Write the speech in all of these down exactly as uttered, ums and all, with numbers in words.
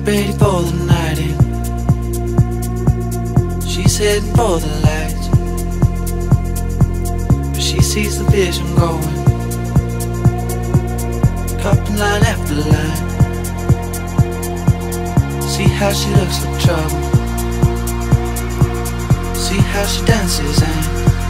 ready for the night in. She's heading for the lights, but she sees the vision going, cupping line after line. See how she looks like trouble, see how she dances and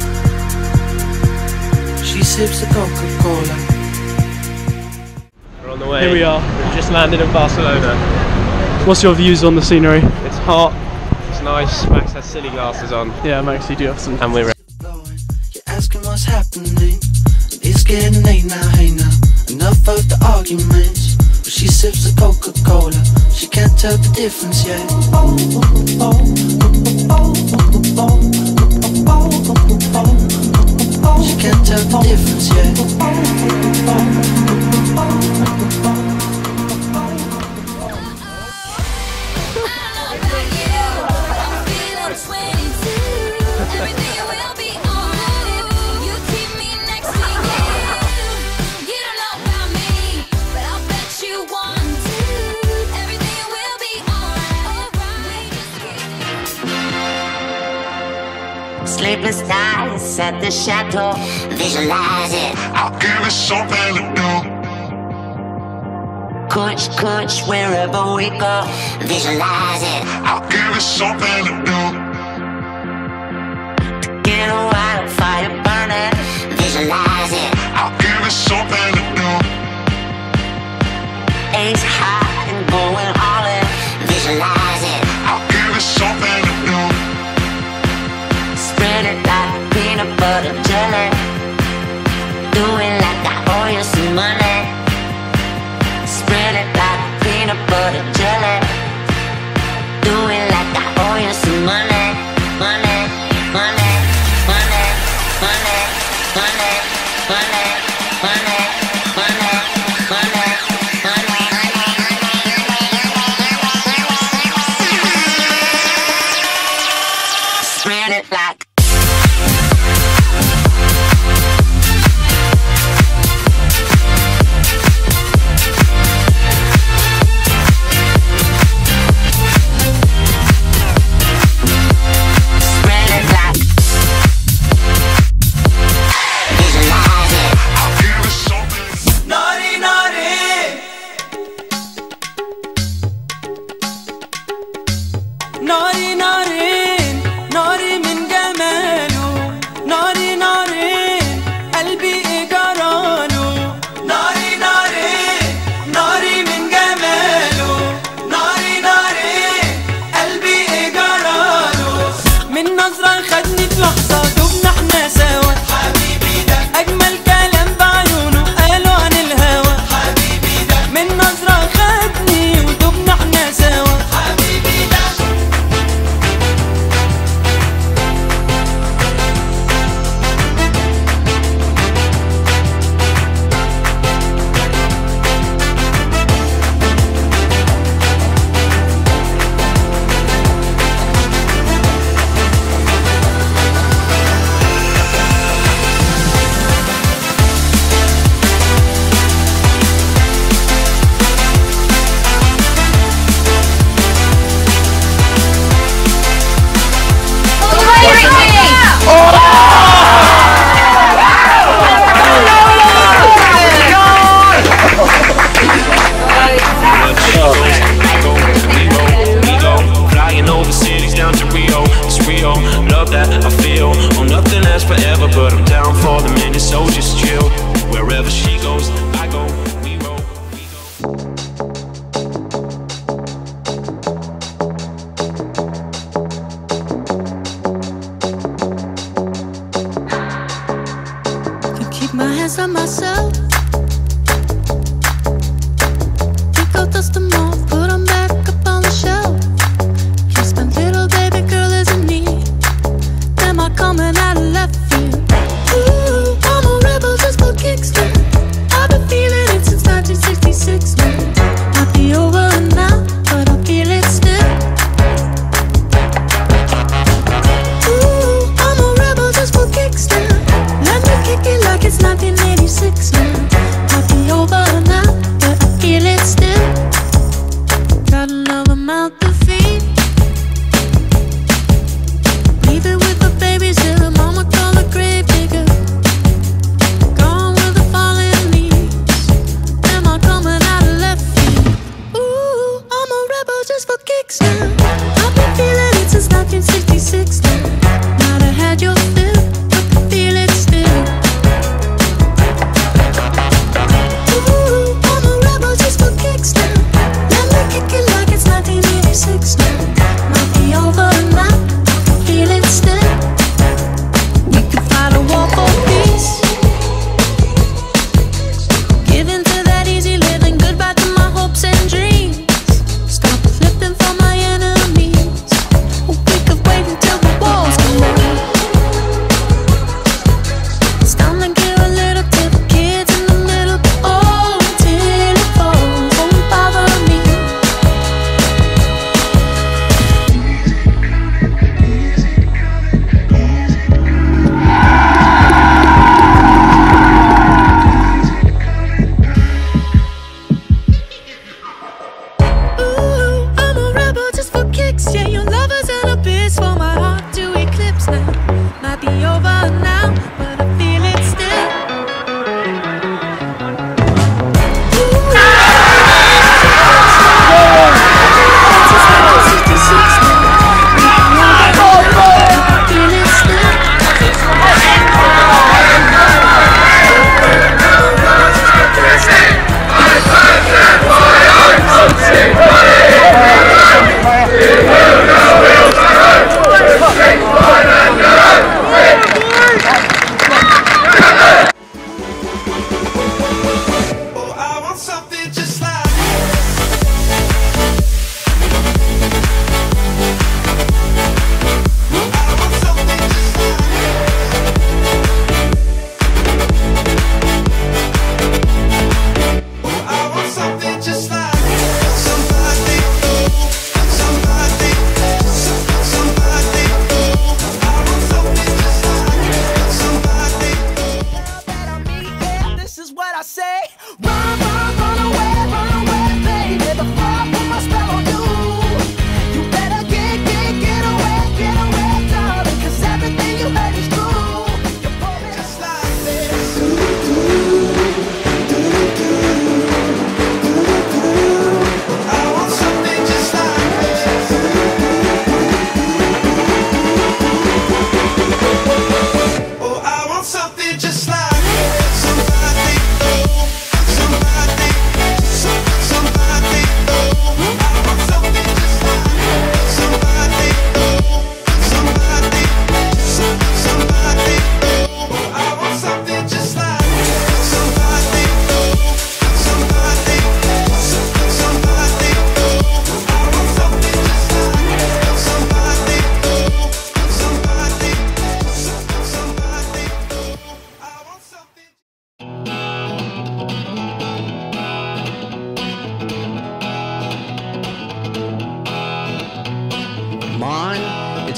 she sips the Coca-Cola. We're on the way. Here we are. We've just landed in Barcelona. What's your views on the scenery? It's hot, it's nice. Max has silly glasses on. Yeah, Max, you do have some. And we're You're asking what's happening. It's getting late now, hey now. Enough of the arguments. But she sips the Coca-Cola. She can't tell the difference yet. She can't tell the difference yet. Sleepless nights at the chateau, visualize it. I'll give it something to do. Kush, kush, wherever we go, visualize it. I'll give it something to do. Get a wildfire burning, visualize it. I'll give it something to do. Ace high and going all in, visualize it. I'll give it something to do. Spread it like peanut butter jelly. Do it like I owe you some money. Spread it like peanut butter jelly. Do it like I owe you some money. Money, money, money, money, money, money, money, money, money, money. Spread it like ناري نارين ناري من جماله ناري نارين قلبي إجراله ناري نارين ناري من جماله ناري نارين قلبي إجراله من نظرة خدني في لحظة دبنا احنا سوا حبيبي ده أجمل كلام بعيونه قالوا عن الهوى حبيبي ده من نظرة خدني ودبنا احنا سوا حبيبي ده I feel, oh nothing lasts forever, but I'm down for the minute, so just chill. Wherever she goes, I go, we roll, we go. Can keep my hands on myself. Think I'll dust them off, put them back up on the shelf. Kiss my little baby girl isn't me. Am I coming out of left field? Ooh, I'm a rebel just for kicks, man. I've been feeling it since nineteen sixty-six, man. Might be over now, but I feel it still. Ooh, I'm a rebel just for kicks, man. Let me kick it like it's nineteen eighty-six, man.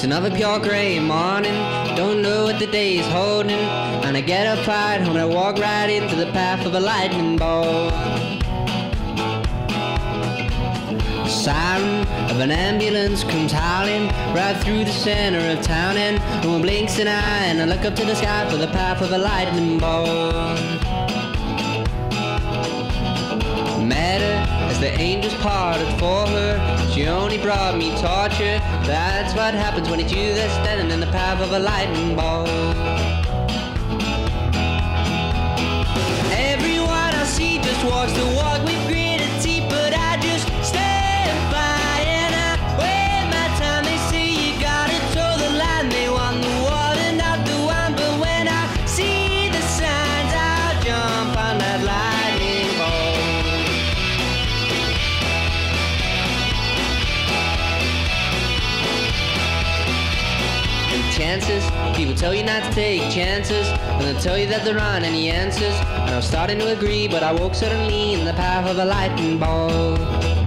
another pure grey morning. Don't know what the day is holding, and I get up right home and I walk right into the path of a lightning bolt. The siren of an ambulance comes howling right through the center of town, and no one blinks an eye, and I look up to the sky for the path of a lightning bolt. Met her as the angels parted for her. She only brought me torture. That's what happens when it's you that's standing in the path of a lightning bolt. Everyone I see just walks the walk with gritted teeth, but I just stand by and I wait my time. They say you gotta toe the line. They want the water, not the wine, but when I see the signs, I'll jump on that lightning bolt. Chances, people tell you not to take chances, and they'll tell you that there aren't any answers. And I'm starting to agree, but I woke suddenly in the path of a lightning bolt.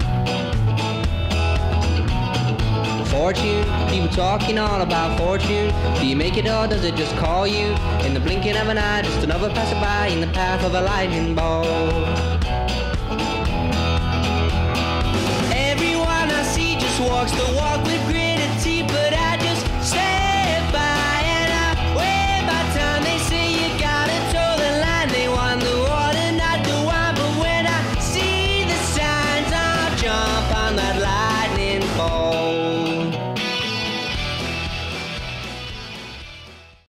Fortune, people talking all about fortune. Do you make it or does it just call you? In the blinking of an eye, just another passerby in the path of a lightning bolt. Everyone I see just walks the walk